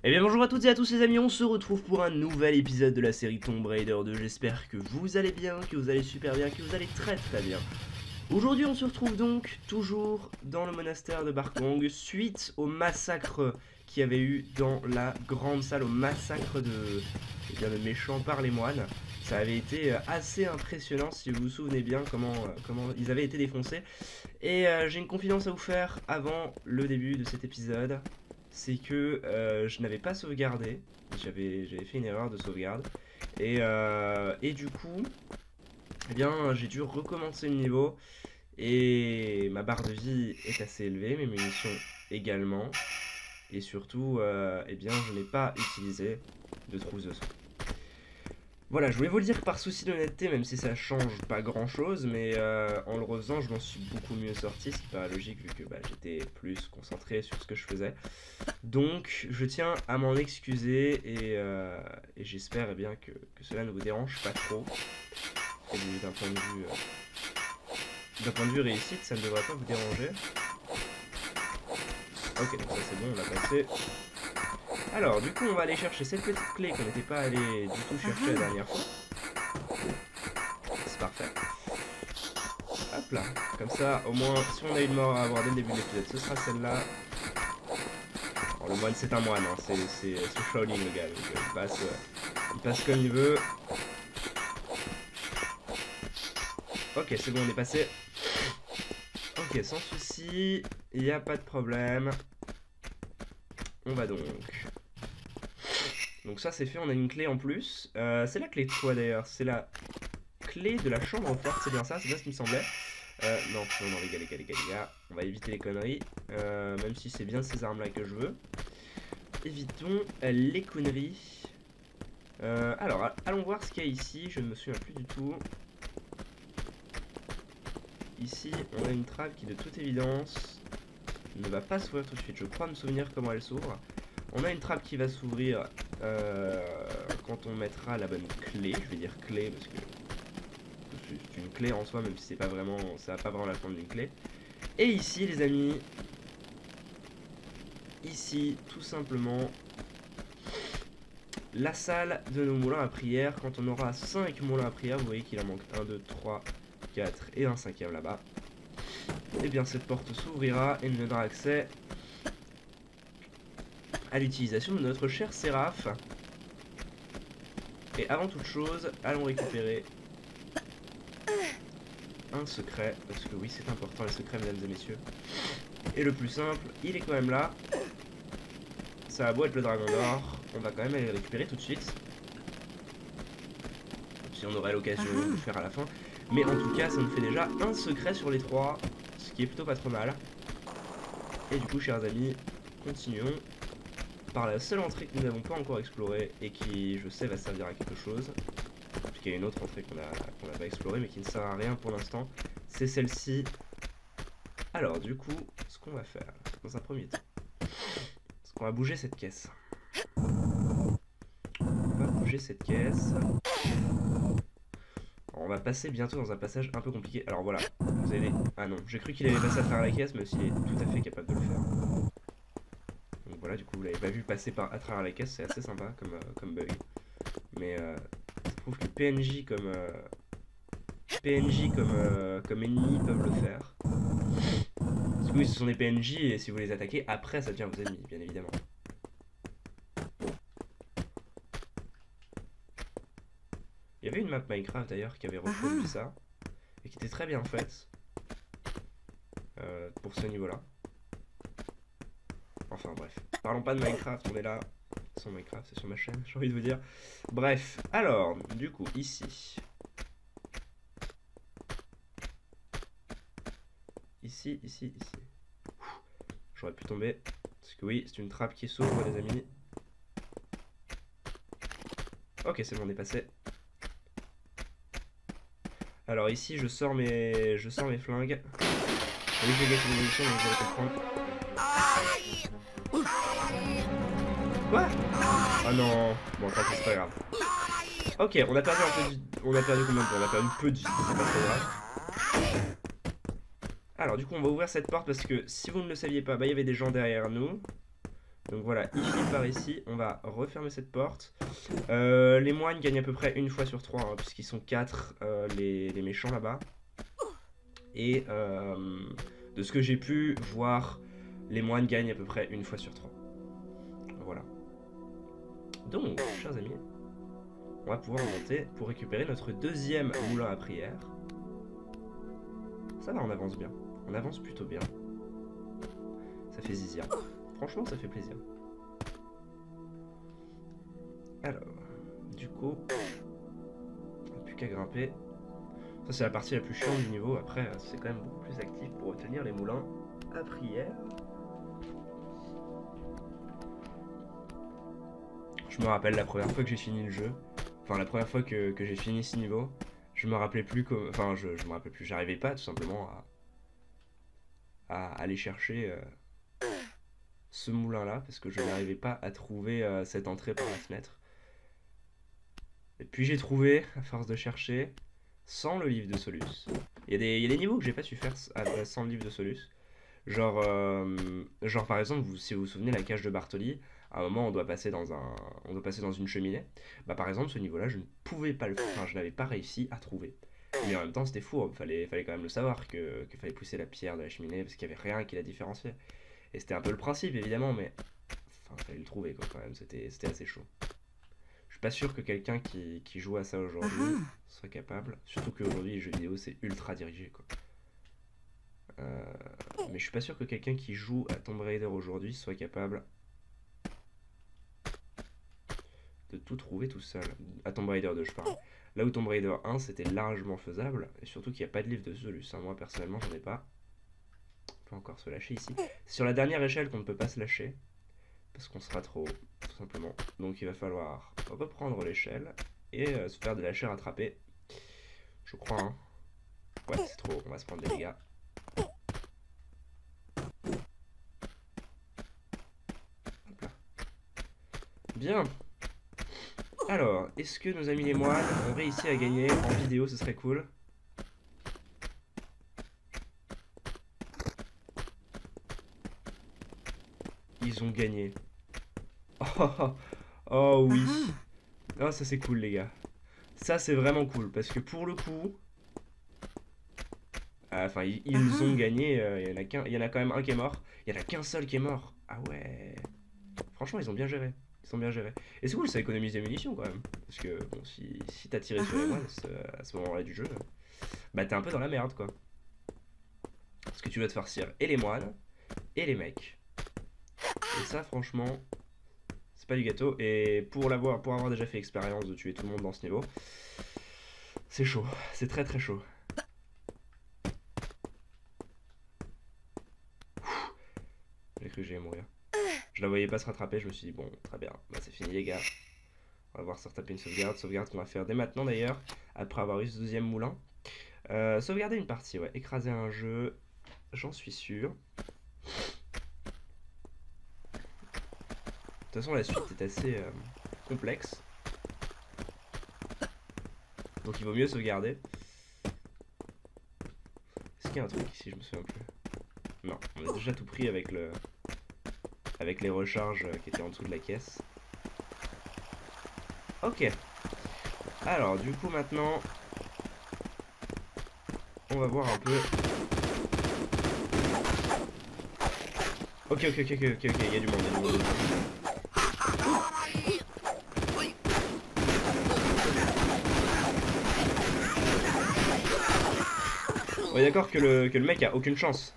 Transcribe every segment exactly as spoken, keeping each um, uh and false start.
Eh bien bonjour à toutes et à tous les amis, on se retrouve pour un nouvel épisode de la série Tomb Raider deux. J'espère que vous allez bien, que vous allez super bien, que vous allez très très bien. Aujourd'hui on se retrouve donc toujours dans le monastère de Barkong suite au massacre qu'il y avait eu dans la grande salle, au massacre de, eh bien, de méchants par les moines. Ça avait été assez impressionnant si vous vous souvenez bien comment, comment ils avaient été défoncés. Et euh, j'ai une confidence à vous faire avant le début de cet épisode. C'est que euh, je n'avais pas sauvegardé. J'avais fait une erreur de sauvegarde. Et, euh, et du coup, eh bien, j'ai dû recommencer le niveau. Et ma barre de vie est assez élevée, mes munitions également. Et surtout, euh, eh bien, je n'ai pas utilisé de trousse de soin. Voilà, je voulais vous le dire par souci d'honnêteté, même si ça change pas grand chose, mais euh, en le refaisant, je m'en suis beaucoup mieux sorti, ce qui paraît logique vu que bah, j'étais plus concentré sur ce que je faisais. Donc, je tiens à m'en excuser et, euh, et j'espère eh bien que, que cela ne vous dérange pas trop. Et d'un point de vue, euh, d'un point de vue réussite, ça ne devrait pas vous déranger. Ok, donc ça c'est bon, on l'a passé. Alors, du coup, on va aller chercher cette petite clé qu'on n'était pas allé du tout chercher la dernière fois. C'est parfait. Hop là, comme ça, au moins, si on a une mort à avoir dès le début de l'épisode, ce sera celle-là. Bon, le moine, c'est un moine, hein. C'est Shaolin le gars, donc, euh, il, passe, euh, il passe comme il veut. Ok, c'est bon, on est passé. Ok, sans souci, il n'y a pas de problème. On va donc. Donc ça c'est fait, on a une clé en plus. Euh, c'est la clé de quoi d'ailleurs? C'est la clé de la chambre forte, c'est bien ça? C'est bien ce qui me semblait. Euh, non, non, non, les gars, les gars, les gars, les gars. On va éviter les conneries. Euh, même si c'est bien ces armes-là que je veux. Évitons euh, les conneries. Euh, alors, allons voir ce qu'il y a ici. Je ne me souviens plus du tout. Ici, on a une trappe qui, de toute évidence, ne va pas s'ouvrir tout de suite. Je crois me souvenir comment elle s'ouvre. On a une trappe qui va s'ouvrir euh, quand on mettra la bonne clé. Je vais dire clé parce que c'est une clé en soi, même si c'est pas vraiment, ça n'a pas vraiment la forme d'une clé. Et ici, les amis, ici, tout simplement, la salle de nos moulins à prière. Quand on aura cinq moulins à prière, vous voyez qu'il en manque un, deux, trois, quatre et un cinquième là-bas. Et bien cette porte s'ouvrira et nous donnera accès à l'utilisation de notre cher Séraph. Et avant toute chose, allons récupérer un secret, parce que oui c'est important les secrets mesdames et messieurs. Et le plus simple, il est quand même là. Ça a beau être le dragon d'or, on va quand même aller le récupérer tout de suite. Si on aurait l'occasion de le faire à la fin. Mais en tout cas ça nous fait déjà un secret sur les trois, ce qui est plutôt pas trop mal. Et du coup chers amis, continuons par la seule entrée que nous n'avons pas encore explorée et qui je sais va servir à quelque chose. Parce qu'il y a une autre entrée qu'on a, qu'on n'a pas explorée mais qui ne sert à rien pour l'instant. C'est celle-ci. Alors du coup, ce qu'on va faire dans un premier temps, c'est qu'on va bouger cette caisse. On va bouger cette caisse. Alors, on va passer bientôt dans un passage un peu compliqué. Alors voilà, vous avez... Ah non, j'ai cru qu'il allait passer à travers la caisse, mais s'il est tout à fait capable de le faire. Donc voilà, du coup vous l'avez pas vu passer par, à travers la caisse, c'est assez sympa comme, euh, comme bug. Mais euh, je trouve que P N J comme... Euh, P N J comme, euh, comme ennemis peuvent le faire. Parce que oui, ce sont des P N J et si vous les attaquez, après ça devient vos ennemis, bien évidemment. Il y avait une map Minecraft d'ailleurs qui avait reproduit ça et qui était très bien faite euh, pour ce niveau-là. Enfin bref, parlons pas de Minecraft, on est là sans Minecraft, c'est sur ma chaîne, j'ai envie de vous dire. Bref, alors, du coup, ici. Ici, ici, ici. J'aurais pu tomber, parce que oui, c'est une trappe qui s'ouvre les amis. Ok, c'est bon, on est passé. Alors ici, je sors mes, je sors mes flingues. Oui, j'ai gagné une émission, donc vous allez comprendre. Quoi? Ah non. Bon, tant pis, c'est pas grave. Ok, on a perdu un peu de... On a perdu combien de temps? On a perdu peu de vie, c'est pas très grave. Alors, du coup, on va ouvrir cette porte parce que si vous ne le saviez pas, bah, il y avait des gens derrière nous. Donc voilà, il finit par ici. On va refermer cette porte. Euh, les moines gagnent à peu près une fois sur trois, hein, puisqu'ils sont quatre, euh, les, les méchants là-bas. Et euh, de ce que j'ai pu voir, les moines gagnent à peu près une fois sur trois. Voilà. Donc, chers amis, on va pouvoir monter pour récupérer notre deuxième moulin à prière. Ça va, on avance bien. On avance plutôt bien. Ça fait zizia. Franchement, ça fait plaisir. Alors, du coup, on n'a plus qu'à grimper. Ça, c'est la partie la plus chiante du niveau. Après, c'est quand même beaucoup plus actif pour obtenir les moulins à prière. Je me rappelle la première fois que j'ai fini le jeu. Enfin, la première fois que, que j'ai fini ce niveau. Je me rappelais plus comment... Enfin, je, je me rappelais plus. J'arrivais pas, tout simplement, à, à aller chercher... Euh, ce moulin là parce que je n'arrivais pas à trouver euh, cette entrée par la fenêtre. Et puis j'ai trouvé à force de chercher sans le livre de Solus. Il y a des, il y a des niveaux que j'ai pas su faire sans le livre de Solus. Genre, euh, genre par exemple, vous, si vous vous souvenez la cage de Bartoli, à un moment on doit passer dans un, on doit passer dans une cheminée. Bah par exemple ce niveau-là je ne pouvais pas le faire, enfin je n'avais pas réussi à trouver. Mais en même temps c'était fou, il fallait, fallait quand même le savoir que qu'il fallait pousser la pierre de la cheminée parce qu'il n'y avait rien qui la différenciait. Et c'était un peu le principe évidemment, mais enfin fallait le trouver quoi quand même, c'était assez chaud. Je suis pas sûr que quelqu'un qui, qui joue à ça aujourd'hui soit capable, surtout qu'aujourd'hui les jeux vidéo c'est ultra dirigé quoi. Euh, mais je suis pas sûr que quelqu'un qui joue à Tomb Raider aujourd'hui soit capable de tout trouver tout seul. À Tomb Raider deux je parle. Là où Tomb Raider un c'était largement faisable, et surtout qu'il n'y a pas de livre de Solus, hein. Moi personnellement j'en ai pas. On peut encore se lâcher ici. C'est sur la dernière échelle qu'on ne peut pas se lâcher, parce qu'on sera trop haut, tout simplement. Donc il va falloir reprendre l'échelle et euh, se faire de la chair attrapée. Je crois, hein. Ouais, c'est trop haut, on va se prendre des dégâts. Hop là. Bien. Alors, est-ce que nos amis les moines ont réussi à gagner en vidéo? Ce serait cool. Ils ont gagné. Oh, oh, oh oui. Oh, ça c'est cool les gars. Ça c'est vraiment cool parce que pour le coup... Enfin, ils, ils ont gagné. Il euh, y, y en a quand même un qui est mort. Il y en a qu'un seul qui est mort. Ah ouais. Franchement, ils ont bien géré. Ils sont bien gérés. Et c'est cool, ça économise des munitions quand même. Parce que bon, si, si t'as tiré sur les moines à ce moment-là du jeu, bah t'es un peu dans la merde quoi. Parce que tu vas te farcir et les moines et les mecs. Et ça, franchement, c'est pas du gâteau. Et pour l'avoir, pour avoir déjà fait l'expérience de tuer tout le monde dans ce niveau, c'est chaud. C'est très très chaud. J'ai cru que j'allais mourir. Je la voyais pas se rattraper, je me suis dit bon, très bien, bah c'est fini les gars. On va voir se retaper une sauvegarde, sauvegarde qu'on va faire dès maintenant d'ailleurs, après avoir eu ce deuxième moulin. Euh, sauvegarder une partie, ouais, écraser un jeu, j'en suis sûr. De toute façon la suite est assez euh, complexe. Donc il vaut mieux sauvegarder. Est-ce qu'il y a un truc ici, je me souviens plus. Non, on a déjà tout pris avec le... avec les recharges qui étaient en dessous de la caisse. Ok. Alors, du coup, maintenant, on va voir un peu. Ok, ok, ok, ok, ok, ok, il y a du monde, il y a du monde. On est d'accord que le, que le mec a aucune chance.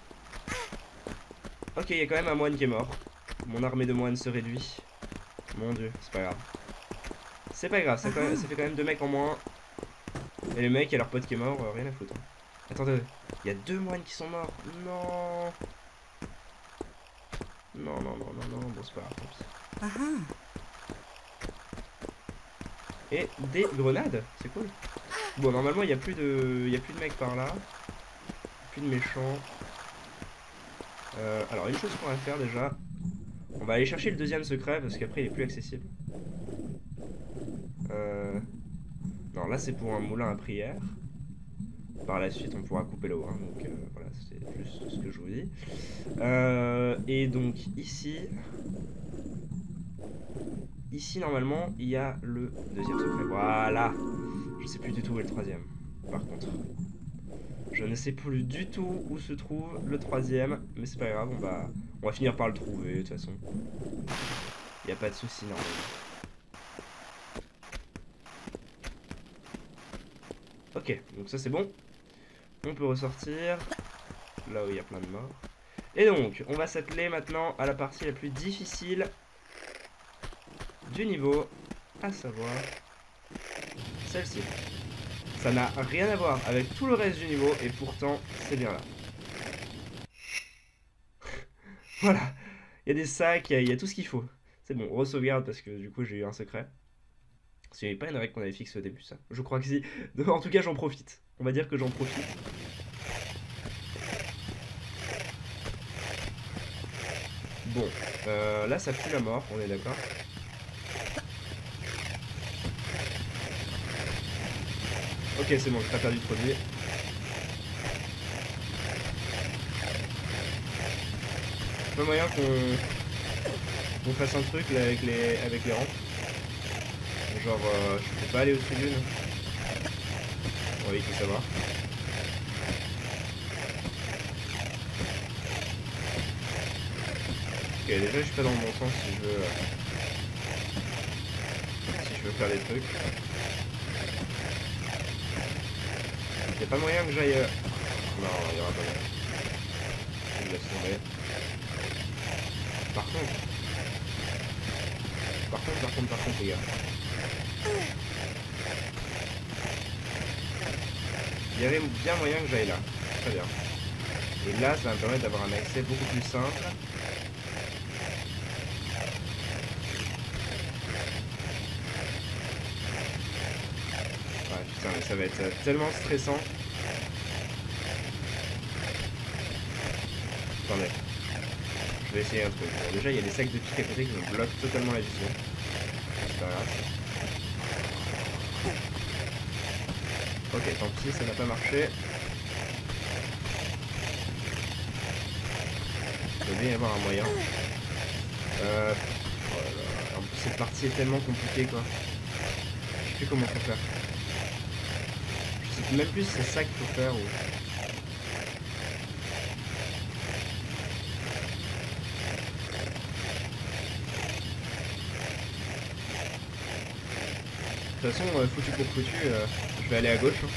Ok, il y a quand même un moine qui est mort. Mon armée de moines se réduit. Mon dieu, c'est pas grave. C'est pas grave, ça, quand même, ça fait quand même deux mecs en moins. Et le mec et leur pote qui est mort, euh, rien à foutre. Attendez, il y a deux moines qui sont morts. Non. Non, non, non, non, non, bon c'est pas grave, tant pis. Et des grenades, c'est cool. Bon, normalement il n'y a plus de, il y a plus de mecs par là. Plus de méchants. Euh, alors une chose qu'on va faire déjà, on va aller chercher le deuxième secret parce qu'après il est plus accessible. Euh... Non, là c'est pour un moulin à prière. par la suite on pourra couper l'eau, hein, donc euh, voilà, c'est juste ce que je vous dis. Euh, et donc ici, ici normalement il y a le deuxième secret, voilà. Je sais plus du tout où est le troisième, par contre. Je ne sais plus du tout où se trouve le troisième, mais c'est pas grave, on va, on va finir par le trouver de toute façon. Il n'y a pas de souci normalement. Ok, donc ça c'est bon. On peut ressortir là où il y a plein de morts. Et donc, on va s'atteler maintenant à la partie la plus difficile du niveau, à savoir celle-ci. Ça n'a rien à voir avec tout le reste du niveau et pourtant c'est bien là. Voilà, il y a des sacs, il y a, il y a tout ce qu'il faut. C'est bon, re-sauvegarde parce que du coup j'ai eu un secret. C'est pas une règle qu'on avait fixée au début, ça. Je crois que si. En tout cas, j'en profite. On va dire que j'en profite. Bon, euh, là ça pue la mort, on est d'accord. Ok, c'est bon, j'ai pas perdu trop de vie. Pas moyen qu'on qu'on fasse un truc là avec les avec les rampes. Genre, euh, je peux pas aller au-dessus d'une. Oui, il faut savoir. Ok, déjà je suis pas dans le bon sens si je veux... Euh, si je veux faire des trucs. Y'a pas moyen que j'aille... Euh... Non, il y aura pas moyen. Je laisse tomber. Par contre... Par contre, par contre, par contre, les gars. Il y avait bien moyen que j'aille là. Très bien. Et là, ça va me permettre d'avoir un accès beaucoup plus simple. Ouais, putain, mais ça va être tellement stressant. Attendez. Je vais essayer un truc. Bon, déjà, il y a des sacs de pique à côté qui me bloquent totalement la vision. C'est pas grave. Ok, tant pis, ça n'a pas marché. Il doit bien y avoir un moyen. Euh... Oh là là. En plus, cette partie est tellement compliquée, quoi. Je sais plus comment faut faire. Je sais même plus si c'est ça qu'il faut faire ou... De toute façon, euh, foutu pour foutu, euh, je vais aller à gauche. Hein.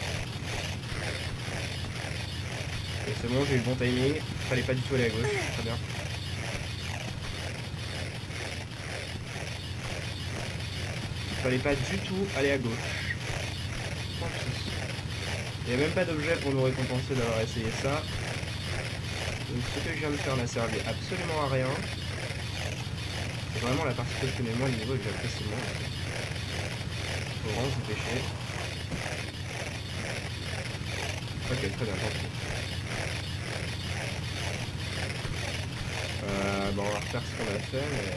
Et c'est bon, j'ai eu le bon timing. Fallait pas du tout aller à gauche, très bien. Fallait pas du tout aller à gauche. Tant pis. Il n'y a même pas d'objet pour nous récompenser d'avoir essayé ça. Donc ce que je viens de faire n'a servi absolument à rien. C'est vraiment la partie que je connais moins le niveau et que j'apprécie moins. Faut vraiment se dépêcher. Ok, très bien, tant pis. Euh, bon, on va refaire ce qu'on a fait, mais...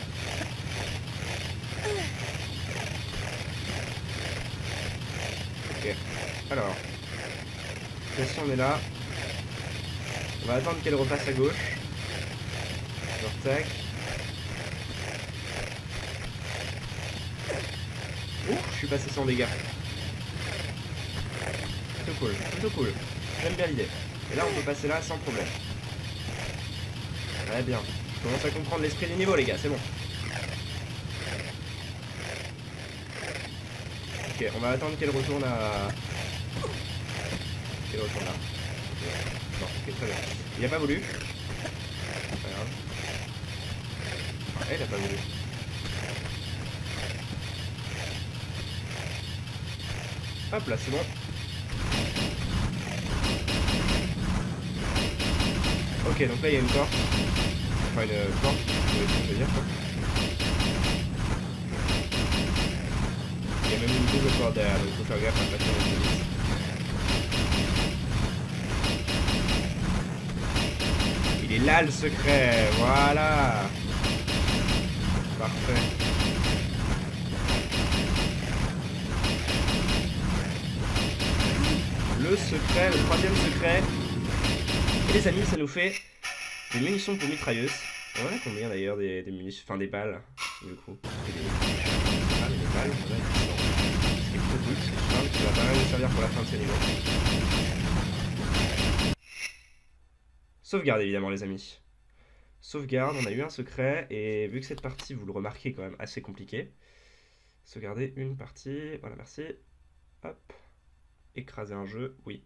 Ok, alors... Si on est là, on va attendre qu'elle repasse à gauche. Genre tac. Ouh, je suis passé sans dégâts. Plutôt cool, plutôt cool. J'aime bien l'idée. Et là on peut passer là sans problème. Très bien. Je commence à comprendre l'esprit du niveau les gars, c'est bon. Ok, on va attendre qu'elle retourne à... Qu'elle retourne là. Bon, ok, très bien. Il a pas voulu. Pas grave. Ah, elle a pas voulu. Hop là, c'est bon. Ok, donc là il y a une porte. Enfin une porte, je veux dire quoi. Il y a même une double porte derrière, donc il faut faire gaffe à pas tirer le vite. Il est là le secret, voilà. Parfait. Le secret, le troisième secret. Et les amis, ça nous fait des munitions pour mitrailleuse. On en a combien d'ailleurs des, des munitions, enfin des balles, du coup. Et des... Ah, mais des balles, on a ce qui est plutôt cool, parce que qui va pas mal nous servir pour la fin de ce niveau. Sauvegarde évidemment les amis. Sauvegarde, on a eu un secret, et vu que cette partie, vous le remarquez, quand même assez compliquée. Sauvegarder une partie, voilà merci. Hop. Écraser un jeu, oui.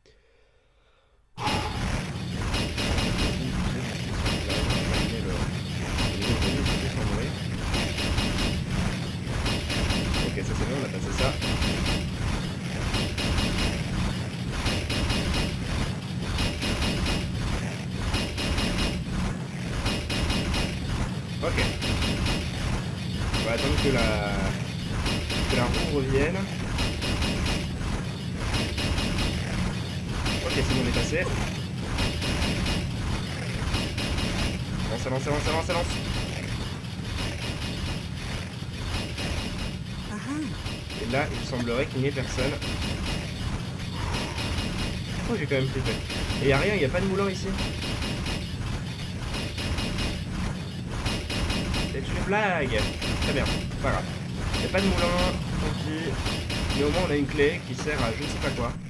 Ok, ça c'est bon, on a passé ça. Ok. On va attendre que la, que la roue revienne. Ok, c'est bon, on est passé. Lance, lance, lance, lance, lance. Et là, il semblerait qu'il n'y ait personne. Oh, j'ai quand même flippé. Et y a rien, il n'y a pas de moulin ici. C'est une blague. Très bien, pas grave. Il n'y a pas de moulin, tant pis. Mais au moins, on a une clé qui sert à je ne sais pas quoi.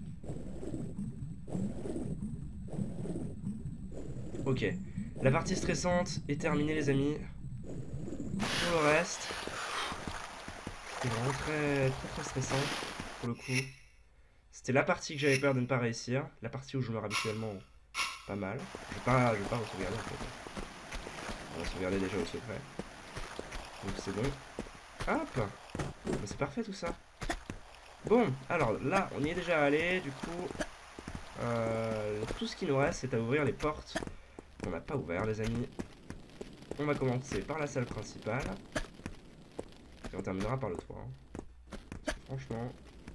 Ok. La partie stressante est terminée, les amis. Pour le reste, c'était vraiment très, très, très stressant, pour le coup. C'était la partie que j'avais peur de ne pas réussir. La partie où je meurs habituellement pas mal. Je vais pas, je vais pas re-sauvegarder en fait. On va sauvegarder déjà au secret. Donc c'est bon. Hop. Mais c'est parfait tout ça. Bon, alors là, on y est déjà allé. Du coup, euh, tout ce qui nous reste, c'est à ouvrir les portes qu'on n'a pas ouvert, les amis. On va commencer par la salle principale. Et on terminera par le toit. Hein. Parce que franchement,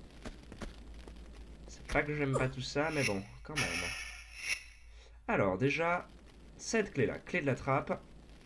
c'est pas que j'aime pas tout ça, mais bon, quand même. Alors, déjà, cette clé-là, clé de la trappe,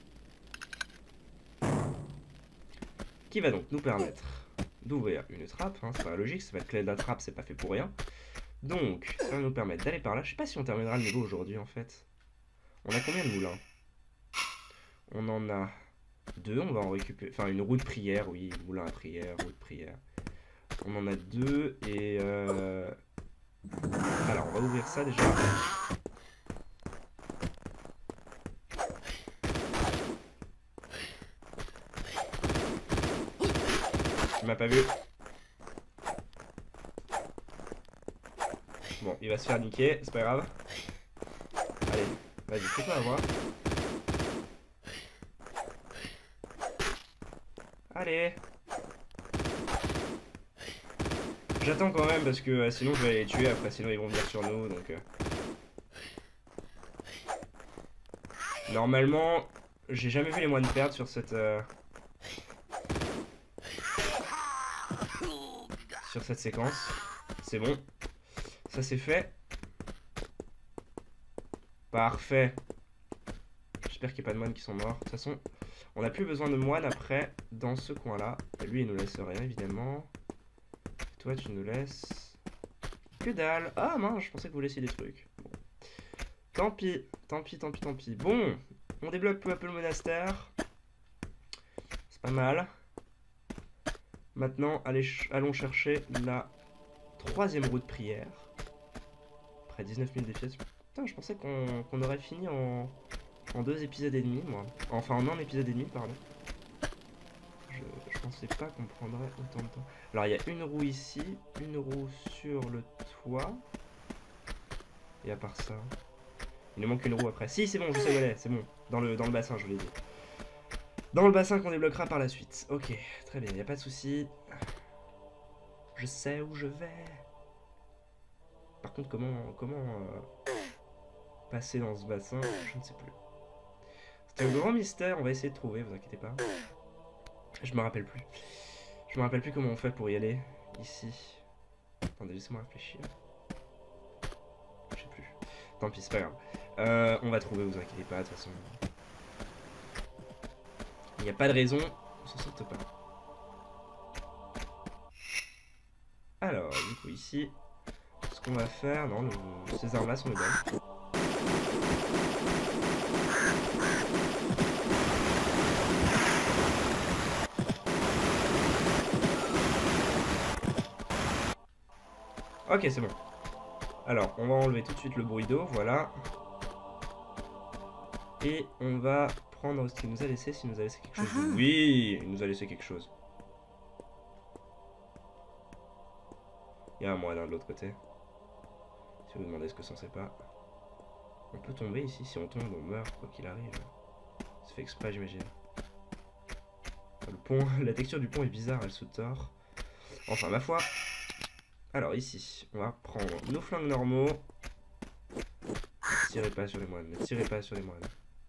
qui va donc nous permettre d'ouvrir une trappe. Hein, c'est pas logique, c'est pas clé de la trappe, c'est pas fait pour rien. Donc, ça va nous permettre d'aller par là. Je sais pas si on terminera le niveau aujourd'hui, en fait. On a combien de moulins? On en a deux, on va en récupérer. Enfin, une roue de prière, oui, moulin à prière, roue de prière. On en a deux et... Euh... Alors, on va ouvrir ça déjà. Il m'a pas vu. Bon, il va se faire niquer, c'est pas grave. Allez, vas-y, fais-toi avoir. Allez. J'attends quand même parce que euh, sinon je vais les tuer après, sinon ils vont venir sur nous, donc... Euh... Normalement, j'ai jamais vu les moines perdre sur cette... Euh... Sur cette séquence. C'est bon. Ça c'est fait. Parfait. J'espère qu'il n'y a pas de moines qui sont morts. De toute façon, on n'a plus besoin de moines après dans ce coin-là. Lui, il nous laisse rien, évidemment. Toi, tu nous laisses... Que dalle. Ah mince, je pensais que vous laissiez des trucs. Bon. Tant pis, tant pis, tant pis, tant pis. Bon, on débloque peu à peu le monastère. C'est pas mal. Maintenant, allez, allons chercher la troisième roue de prière. Après dix-neuf mille défis. Putain, je pensais qu'on qu'on aurait fini en... en deux épisodes et demi, moi. Enfin, en un épisode et demi, pardon. Je, je pensais pas qu'on prendrait autant de temps. Alors, il y a une roue ici, une roue sur le toit. Et à part ça... Il nous manque une roue après. Si, c'est bon, je sais où elle est, c'est bon. Dans le, dans le bassin, je vous l'ai dit. Dans le bassin qu'on débloquera par la suite. Ok, très bien, il n'y a pas de souci. Je sais où je vais. Par contre, comment, comment euh, passer dans ce bassin, je ne sais plus. C'est un grand mystère, on va essayer de trouver, vous inquiétez pas. Je me rappelle plus. Je me rappelle plus comment on fait pour y aller, ici. Attendez, laissez-moi réfléchir. Je sais plus. Tant pis, c'est pas grave. Euh, on va trouver, vous inquiétez pas, de toute façon. Il n'y a pas de raison, on s'en sorte pas. Alors, du coup, ici, ce qu'on va faire... Non, le... ces armes-là sont les bonnes. Ok, c'est bon. Alors, on va enlever tout de suite le bruit d'eau, voilà. Et on va prendre ce qu'il nous a laissé, s'il nous a laissé quelque chose. Uh-huh. Oui, il nous a laissé quelque chose. Il y a un moine de l'autre côté. Si vous vous demandez ce que c'en sait pas. On peut tomber ici, si on tombe, on meurt, quoi qu'il arrive. Ça fait exprès, j'imagine. Le pont, la texture du pont est bizarre, elle se tord. Enfin, ma foi. Alors ici, on va prendre nos flingues normaux. Ne tirez pas sur les moines, ne tirez pas sur les moines.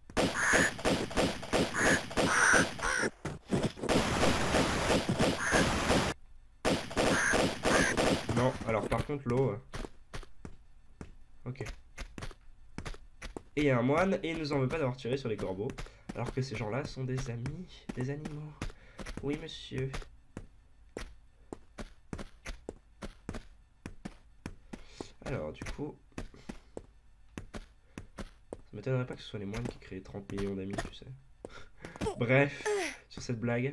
Non, alors par contre l'eau... Ok. Et il y a un moine, et il nous en veut pas d'avoir tiré sur les corbeaux. Alors que ces gens-là sont des amis, des animaux. Oui, monsieur. Alors, du coup... Ça m'étonnerait pas que ce soit les moines qui créent trente millions d'amis, tu sais. Bref, sur cette blague.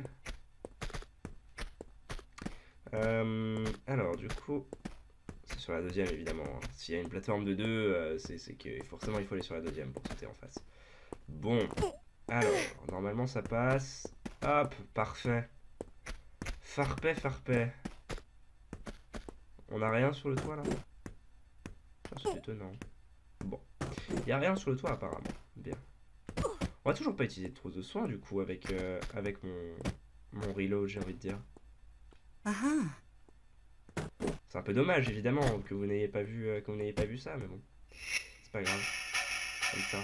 Euh, alors, du coup... C'est sur la deuxième, évidemment. Hein. S'il y a une plateforme de deux, euh, c'est que forcément il faut aller sur la deuxième pour sauter en face. Bon. Alors, normalement ça passe. Hop, parfait. Farpet, farpet. On a rien sur le toit là? C'est étonnant. Bon. Il n'y a rien sur le toit apparemment. Bien. On va toujours pas utiliser de trousse de soins du coup avec, euh, avec mon, mon reload, j'ai envie de dire. Uh-huh. C'est un peu dommage évidemment que vous n'ayez pas vu euh, que vous n'ayez pas vu ça, mais bon. C'est pas grave. Comme ça.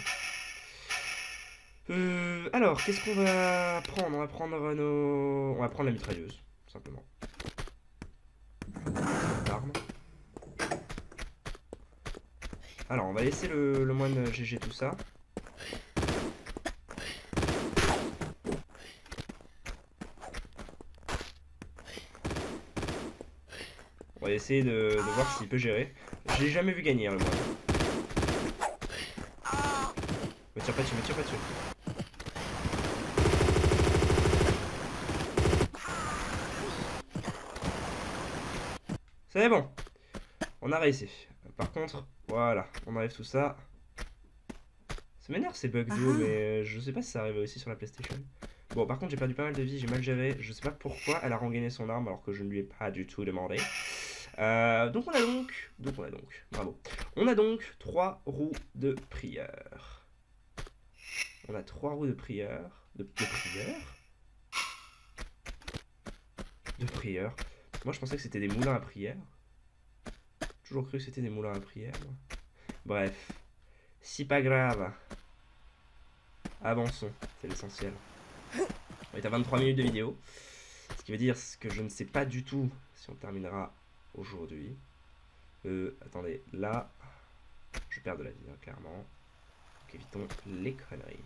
Euh, alors, qu'est-ce qu'on va prendre? On va prendre nos... On va prendre la mitrailleuse, tout simplement. Arme. Alors, on va laisser le, le moine G G tout ça. On va essayer de, de voir s'il peut gérer. Je l'ai jamais vu gagner, hein, le moine. Me tire pas dessus, me tire pas dessus. C'est bon. On a réussi. Par contre, voilà, on enlève tout ça. Ça m'énerve ces bugs d'eau, mais je sais pas si ça arrive aussi sur la PlayStation. Bon, par contre, j'ai perdu pas mal de vie, j'ai mal géré. Je sais pas pourquoi elle a regagné son arme alors que je ne lui ai pas du tout demandé. Euh, donc on a donc, donc on a donc, bravo. On a donc trois roues de prière. On a trois roues de prière. De, de prière De prière. Moi je pensais que c'était des moulins à prière. Toujours cru que c'était des moulins à prière. Bref. Si pas grave. Avançons, c'est l'essentiel. On est à vingt-trois minutes de vidéo. Ce qui veut dire que je ne sais pas du tout si on terminera aujourd'hui. Euh, attendez, là, je perds de la vie, hein, clairement. Donc évitons les conneries.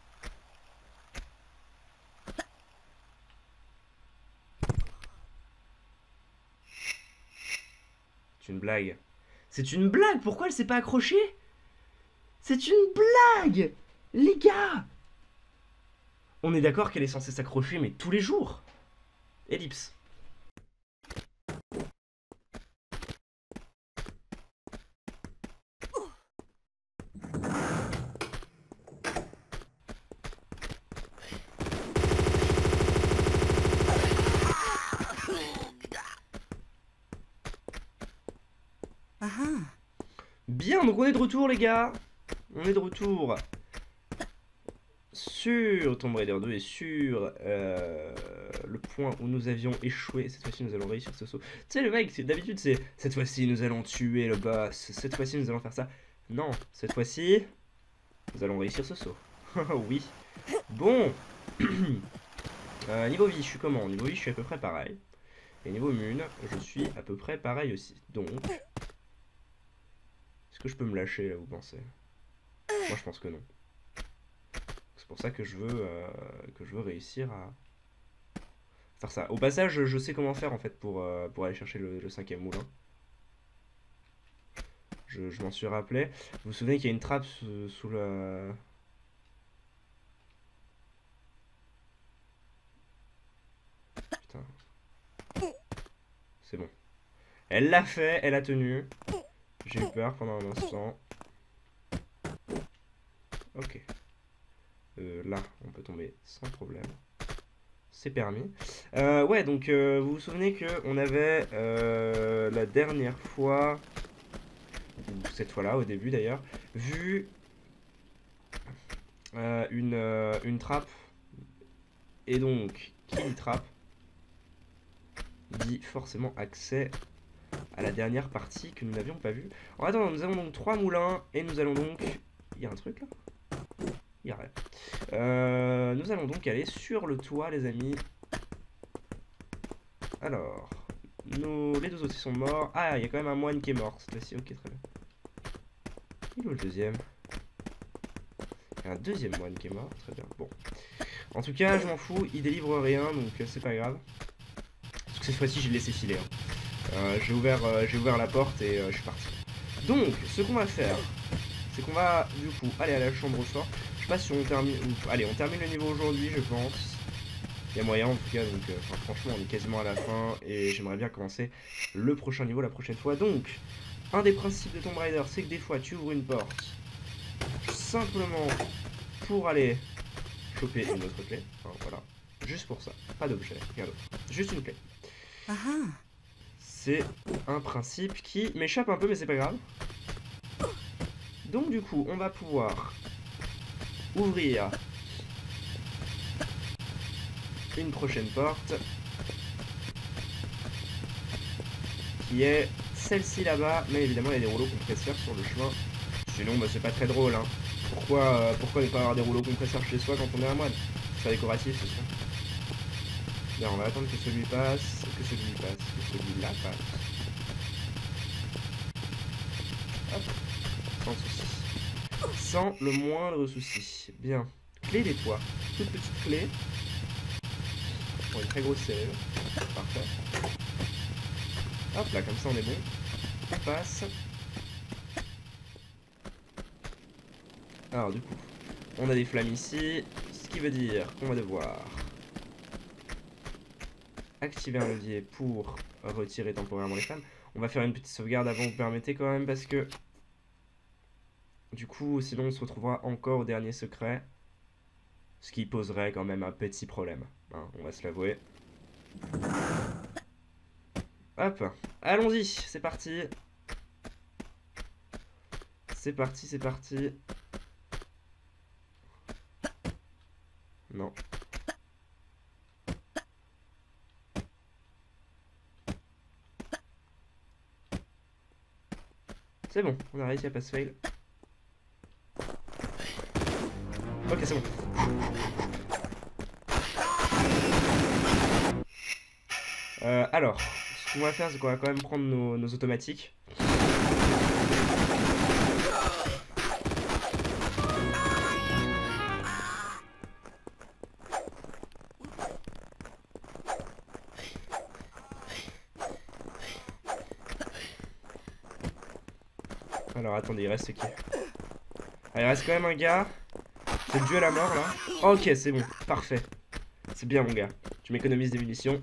C'est une blague. C'est une blague. Pourquoi elle s'est pas accrochée? C'est une blague. Les gars, on est d'accord qu'elle est censée s'accrocher, mais tous les jours. Ellipse. Bien, donc on est de retour les gars. On est de retour sur Tomb Raider deux et sur euh, le point où nous avions échoué. Cette fois-ci nous allons réussir ce saut. Tu sais le mec, d'habitude c'est cette fois-ci nous allons tuer le boss. Cette fois-ci nous allons faire ça. Non, cette fois-ci nous allons réussir ce saut. Oui. Bon. euh, Niveau vie, je suis comment? Niveau vie, je suis à peu près pareil. Et niveau immune, je suis à peu près pareil aussi. Donc... Est-ce que je peux me lâcher là, vous pensez? Moi je pense que non. C'est pour ça que je veux euh, que je veux réussir à faire ça. Au passage, je sais comment faire en fait pour, euh, pour aller chercher le, le cinquième moulin. je, je m'en suis rappelé. Vous vous souvenez qu'il y a une trappe sous, sous la... Putain. C'est bon. Elle l'a fait, elle a tenu. J'ai eu peur pendant un instant. Ok. Euh, là, on peut tomber sans problème. C'est permis. Euh, ouais, donc euh, vous vous souvenez qu'on avait euh, la dernière fois, ou cette fois-là, au début d'ailleurs, vu euh, une, euh, une trappe. Et donc, qui dit trappe dit forcément accès à la dernière partie que nous n'avions pas vue. En attendant, nous avons donc trois moulins et nous allons donc... Il y a un truc là? Il y a rien. Euh, nous allons donc aller sur le toit, les amis. Alors, nous, les deux autres ils sont morts. Ah, il y a quand même un moine qui est mort cette fois-ci. Ok, très bien. Il est où le deuxième? Il y a un deuxième moine qui est mort. Très bien. Bon. En tout cas, je m'en fous. Il délivre rien, donc euh, c'est pas grave. Parce que cette fois-ci, j'ai laissé filer. Hein. Euh, j'ai ouvert, euh, j'ai ouvert la porte et euh, je suis parti. Donc, ce qu'on va faire, c'est qu'on va du coup aller à la chambre fort. Je sais pas si on termine. Ou... Allez, on termine le niveau aujourd'hui, je pense. Il y a moyen en tout cas, donc euh, enfin, franchement, on est quasiment à la fin et j'aimerais bien commencer le prochain niveau la prochaine fois. Donc, un des principes de Tomb Raider, c'est que des fois, tu ouvres une porte simplement pour aller choper une autre clé. Enfin, voilà, juste pour ça, pas d'objet, rien d'autre, juste une clé. Uh-huh. C'est un principe qui m'échappe un peu, mais c'est pas grave. Donc du coup, on va pouvoir ouvrir une prochaine porte, qui est celle-ci là-bas, mais évidemment il y a des rouleaux compresseurs sur le chemin. Sinon, bah, c'est pas très drôle, hein. Pourquoi, euh, pourquoi ne pas avoir des rouleaux compresseurs chez soi quand on est un moine? C'est pas décoratif, c'est sûr. Bien, on va attendre que celui passe, que celui passe, que celui-là passe. Hop, sans souci. Sans le moindre souci. Bien. Clé des toits. Toute petite clé. Pour une très grosse serrure. Parfait. Hop là, comme ça on est bon. On passe. Alors du coup, on a des flammes ici. Ce qui veut dire qu'on va devoir activer un levier pour retirer temporairement les flammes. On va faire une petite sauvegarde avant, vous permettez quand même, parce que du coup, sinon on se retrouvera encore au dernier secret. Ce qui poserait quand même un petit problème, hein, on va se l'avouer. Hop, allons-y, c'est parti. C'est parti, c'est parti. Non. C'est bon, on a réussi à pass fail. Ok, c'est bon. Euh, alors, ce qu'on va faire, c'est qu'on va quand même prendre nos, nos automatiques. Alors, attendez, il reste qui? Ah, il reste quand même un gars. C'est le duel à mort, là. Ok, c'est bon, parfait. C'est bien, mon gars. Tu m'économises des munitions.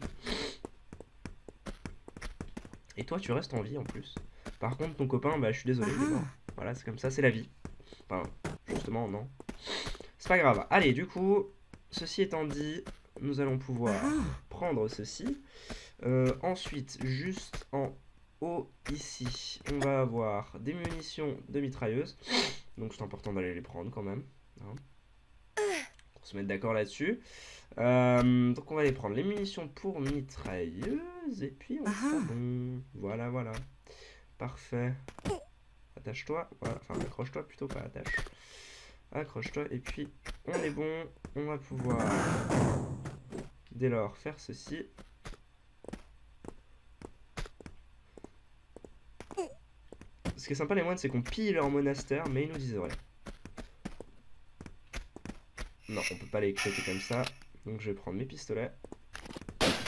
Et toi, tu restes en vie, en plus. Par contre, ton copain, bah, je suis désolé, il est mort. Voilà, c'est comme ça, c'est la vie. Enfin, justement, non. C'est pas grave. Allez, du coup, ceci étant dit, nous allons pouvoir prendre ceci. Euh, ensuite, juste en haut, ici, on va avoir des munitions de mitrailleuse. Donc, c'est important d'aller les prendre, quand même. Hein, pour se mettre d'accord là-dessus. Euh, donc, on va les prendre. Les munitions pour mitrailleuse. Et puis, on sera bon. Voilà, voilà. Parfait. Attache-toi. Voilà. Enfin, accroche-toi plutôt, pas attache. Accroche-toi. Et puis, on est bon. On va pouvoir, dès lors, faire ceci. Ce qui est sympa, les moines, c'est qu'on pille leur monastère, mais ils nous disent rien. Non, on peut pas les éclater comme ça. Donc, je vais prendre mes pistolets.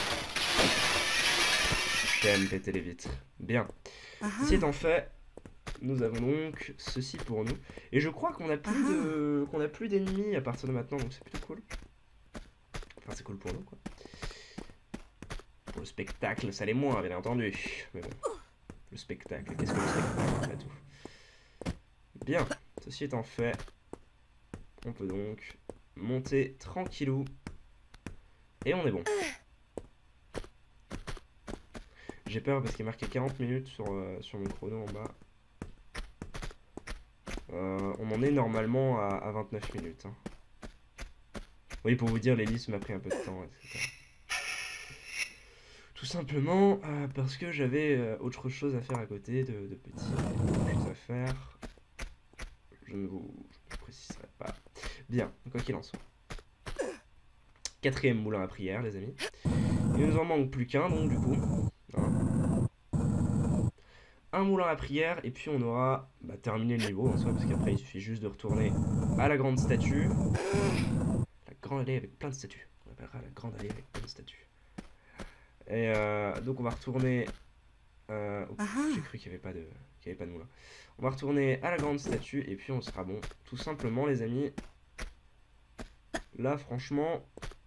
J'aime péter les vitres. Bien. Uh-huh. Ceci étant fait, nous avons donc ceci pour nous. Et je crois qu'on a plus de qu'on a plus d'ennemis à partir de maintenant, donc c'est plutôt cool. Enfin, c'est cool pour nous, quoi. Pour le spectacle, ça l'est moins, bien entendu. Mais bon, le spectacle, qu'est-ce que le spectacle après tout? Bien, ceci étant fait, on peut donc monter tranquillou. Et on est bon. J'ai peur parce qu'il est marqué quarante minutes sur, euh, sur mon chrono en bas. Euh, on en est normalement à, à vingt-neuf minutes. Hein. Oui, pour vous dire, l'hélice m'a pris un peu de temps, et cetera. Tout simplement euh, parce que j'avais euh, autre chose à faire à côté, de, de petites choses à faire. Je ne vous je préciserai pas. Bien, quoi qu'il en soit. Quatrième moulin à prière, les amis. Il nous en manque plus qu'un, donc du coup. Hein. Un moulin à prière, et puis on aura bah, terminé le niveau en soi, parce qu'après il suffit juste de retourner à la grande statue. La grande allée avec plein de statues. On appellera la grande allée avec plein de statues. Et euh, donc on va retourner... Euh, oh, j'ai cru qu'il n'y avait pas de, qu'il y avait pas de moulin. On va retourner à la grande statue, et puis on sera bon. Tout simplement, les amis. Là, franchement...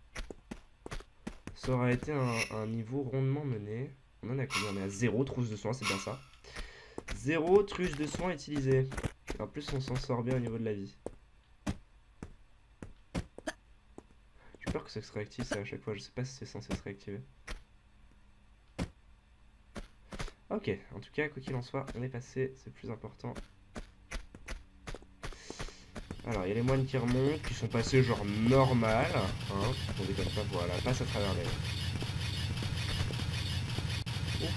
Ça aurait été un, un niveau rondement mené. On en a combien? On est à zéro trousse de soins, c'est bien ça. Zéro truce de soins utilisée. En plus, on s'en sort bien au niveau de la vie. J'ai peur que ça se réactive ça à chaque fois. Je sais pas si c'est censé se réactiver. Ok, en tout cas, quoi qu'il en soit, on est passé. C'est le plus important. Alors, il y a les moines qui remontent, qui sont passés genre normal. Hein, on déconne pas, voilà, passe à travers les... Ouf.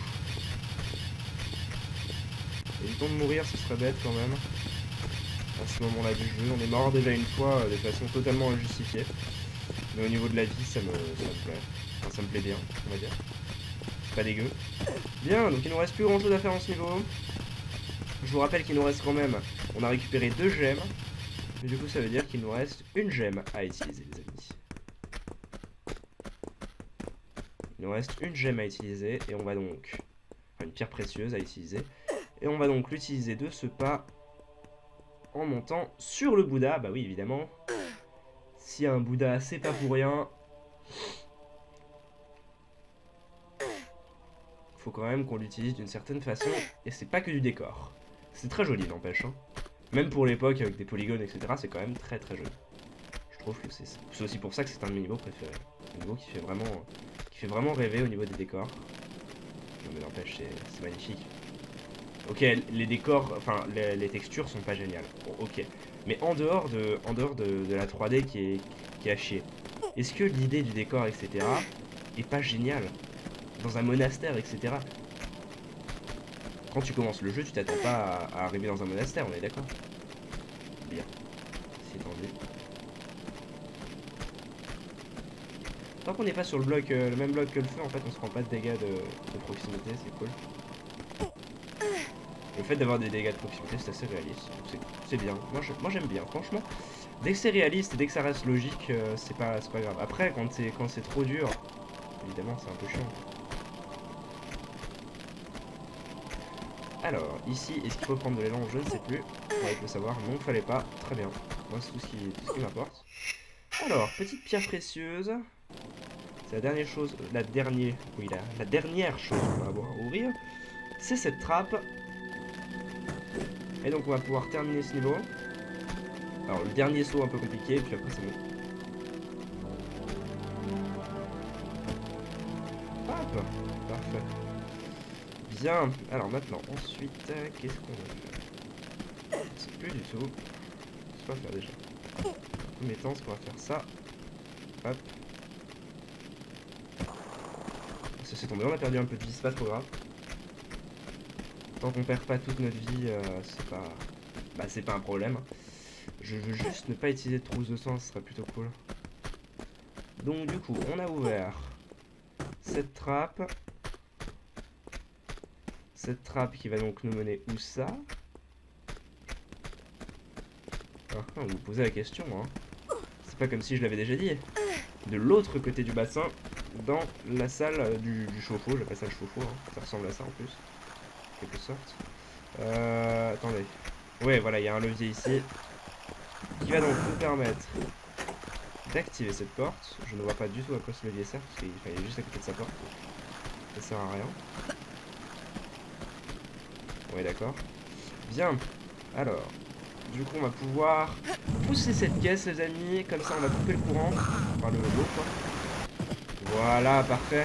Évitons de mourir, ce serait bête quand même. À ce moment-là du jeu, on est mort déjà une fois euh, de façon totalement injustifiée. Mais au niveau de la vie, ça me, ça me plaît. Enfin, ça me plaît bien, on va dire. C'est pas dégueu. Bien, donc il nous reste plus grand chose à faire en ce niveau. Je vous rappelle qu'il nous reste quand même... On a récupéré deux gemmes. Et du coup, ça veut dire qu'il nous reste une gemme à utiliser, les amis. Il nous reste une gemme à utiliser, et on va donc... Enfin, une pierre précieuse à utiliser. Et on va donc l'utiliser de ce pas en montant sur le Bouddha. Bah oui, évidemment. S'il y a un Bouddha, c'est pas pour rien. Faut quand même qu'on l'utilise d'une certaine façon, et c'est pas que du décor. C'est très joli, n'empêche, hein. Même pour l'époque, avec des polygones, et cetera, c'est quand même très très joli. Je trouve que c'est c'est aussi pour ça que c'est un de mes niveaux préférés. Un niveau qui fait vraiment, qui fait vraiment rêver au niveau des décors. Non mais n'empêche, c'est magnifique. Ok, les décors, enfin les, les textures sont pas géniales. Bon, ok. Mais en dehors de, en dehors de, de la trois D qui est, qui est à chier, est-ce que l'idée du décor, et cetera, est pas géniale? Dans un monastère, et cetera. Quand tu commences le jeu, tu t'attends pas à, à arriver dans un monastère, on est d'accord? Bien. C'est tendu. Tant qu'on n'est pas sur le bloc, euh, le même bloc que le feu, en fait, on se prend pas de dégâts de, de proximité, c'est cool. Le fait d'avoir des dégâts de proximité, c'est assez réaliste. C'est bien. Moi, je, moi, j'aime bien. Franchement, dès que c'est réaliste et dès que ça reste logique, euh, c'est pas, c'est pas grave. Après, quand c'est quand c'est trop dur, évidemment, c'est un peu chiant. Alors, ici, est-ce qu'il faut prendre de l'élan? Je ne sais plus. On va le savoir. Non, il fallait pas. Très bien. Moi, c'est tout ce qui, tout ce qui m'importe. Alors, petite pierre précieuse. C'est la dernière chose. La dernière. Oui, la, la dernière chose qu'on va avoir à ouvrir. C'est cette trappe. Et donc, on va pouvoir terminer ce niveau. Alors, le dernier saut un peu compliqué. Puis après, c'est bon. Hop. Parfait. Bien, alors maintenant, ensuite, euh, qu'est-ce qu'on va faire? C'est plus du tout. Ce qu'on va faire déjà. En premier temps, ce qu'on va faire ça. Hop. Ça s'est tombé, on a perdu un peu de vie, c'est pas trop grave. Tant qu'on perd pas toute notre vie, euh, c'est pas... Bah c'est pas un problème. Je veux juste ne pas utiliser de trousse de sang, ce serait plutôt cool. Donc du coup, on a ouvert cette trappe. Cette trappe qui va donc nous mener où ça? Ah, vous vous posez la question, hein. C'est pas comme si je l'avais déjà dit. De l'autre côté du bassin, dans la salle du, du chauffe-eau, j'appelle ça le chauffe-eau, hein. Ça ressemble à ça en plus, en quelque sorte. Euh, attendez. Ouais, voilà, il y a un levier ici qui va donc nous permettre d'activer cette porte. Je ne vois pas du tout à quoi ce levier sert, parce qu'il enfin, est juste à côté de sa porte. Ça sert à rien. Ouais, d'accord. Bien. Alors, du coup, on va pouvoir pousser cette caisse, les amis. Comme ça, on va couper le courant. Enfin, le l'eau, quoi. Voilà, parfait.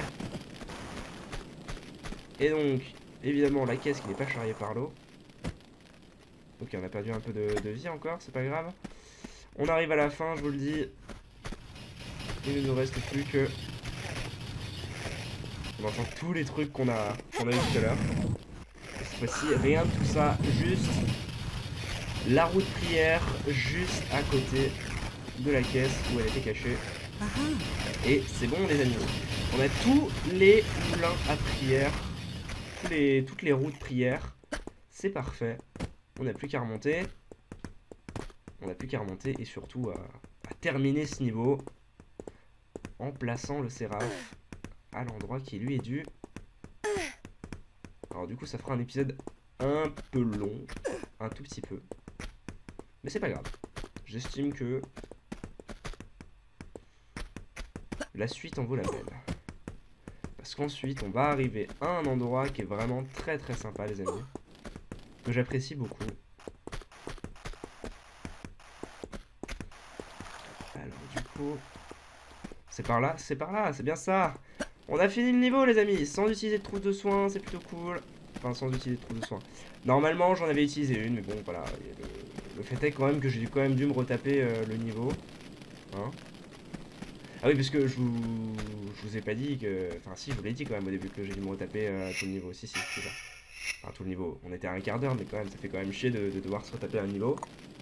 Et donc, évidemment, la caisse qui n'est pas charriée par l'eau. Ok, on a perdu un peu de, de vie encore, c'est pas grave. On arrive à la fin, je vous le dis. Il ne nous reste plus que... On entend tous les trucs qu'on a, qu'on a eu tout à l'heure. Cette fois-ci, rien de tout ça, juste la roue de prière, juste à côté de la caisse où elle était cachée. Et c'est bon, les amis. On a tous les moulins à prière, tous les, toutes les roues de prière. C'est parfait. On n'a plus qu'à remonter. On n'a plus qu'à remonter et surtout à, à terminer ce niveau en plaçant le séraph à l'endroit qui lui est dû. Alors du coup ça fera un épisode un peu long, un tout petit peu. Mais c'est pas grave. J'estime que la suite en vaut la peine. Parce qu'ensuite on va arriver à un endroit qui est vraiment très très sympa, les amis. Que j'apprécie beaucoup. Alors du coup... C'est par là, c'est par là, c'est bien ça. On a fini le niveau, les amis, sans utiliser de trousse de soins, c'est plutôt cool. Enfin, sans utiliser de trousse de soins. Normalement, j'en avais utilisé une, mais bon, voilà. Le, le fait est quand même que j'ai quand même dû me retaper euh, le niveau. Hein. Ah oui, parce que je vous, je vous ai pas dit que... Enfin, si, je vous l'ai dit quand même au début que j'ai dû me retaper euh, tout le niveau. Si, si, c'est ça. Enfin, tout le niveau. On était à un quart d'heure, mais quand même, ça fait quand même chier de, de devoir se retaper un niveau.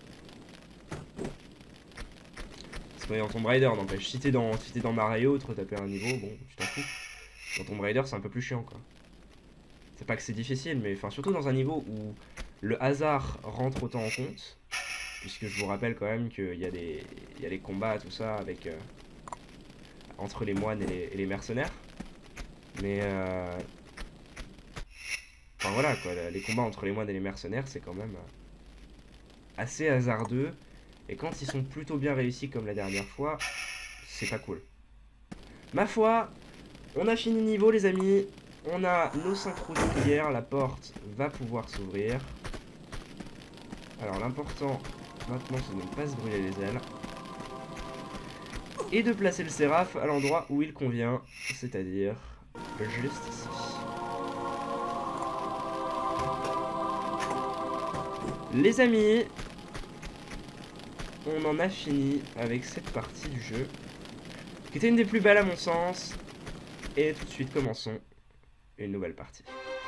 Parce qu'on est dans Tomb Raider, n'empêche. Si t'es dans, si t'es dans Mario, te retaper un niveau, bon, tu t'en fous. Dans Tomb Raider, c'est un peu plus chiant, quoi. C'est pas que c'est difficile, mais enfin, surtout dans un niveau où le hasard rentre autant en compte. Puisque je vous rappelle quand même qu'il y a des, il y a les combats, tout ça, avec... Euh, entre les moines et les, et les mercenaires. Mais... Euh, enfin, voilà, quoi. Les combats entre les moines et les mercenaires, c'est quand même... Euh, assez hasardeux. Et quand ils sont plutôt bien réussis comme la dernière fois, c'est pas cool. Ma foi, on a fini le niveau, les amis. On a nos cinq roues de prière. La porte va pouvoir s'ouvrir. Alors l'important maintenant, c'est de ne pas se brûler les ailes. Et de placer le séraph à l'endroit où il convient. C'est-à-dire juste ici. Les amis, on en a fini avec cette partie du jeu, qui était une des plus belles à mon sens. Et tout de suite, commençons une nouvelle partie.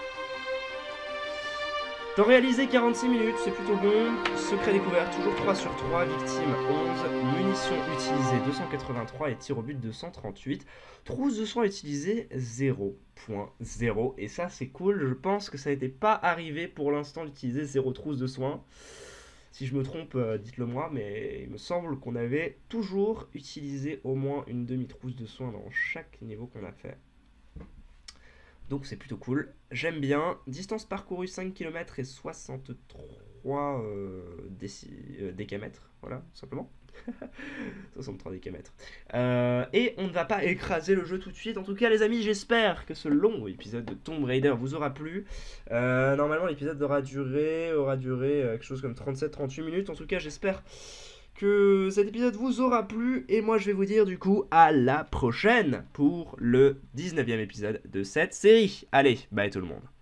Temps réalisé quarante-six minutes, c'est plutôt bon. Secret découvert, toujours trois sur trois. Victime onze. Munitions utilisées deux cent quatre-vingt-trois et tir au but deux cent trente-huit. Trousse de soins utilisée zéro point zéro. Et ça, c'est cool. Je pense que ça n'était pas arrivé pour l'instant d'utiliser zéro trousse de soins. Si je me trompe, euh, dites-le moi, mais il me semble qu'on avait toujours utilisé au moins une demi-trousse de soins dans chaque niveau qu'on a fait. Donc c'est plutôt cool. J'aime bien. Distance parcourue cinq kilomètres et soixante-trois euh, déci... euh, décamètres. Voilà, tout simplement. soixante-trois décamètres. Euh, et on ne va pas écraser le jeu tout de suite. En tout cas, les amis, j'espère que ce long épisode de Tomb Raider vous aura plu. Euh, normalement, l'épisode aura duré, aura duré euh, quelque chose comme trente-sept à trente-huit minutes. En tout cas, j'espère que cet épisode vous aura plu. Et moi, je vais vous dire du coup à la prochaine pour le dix-neuvième épisode de cette série. Allez, bye tout le monde.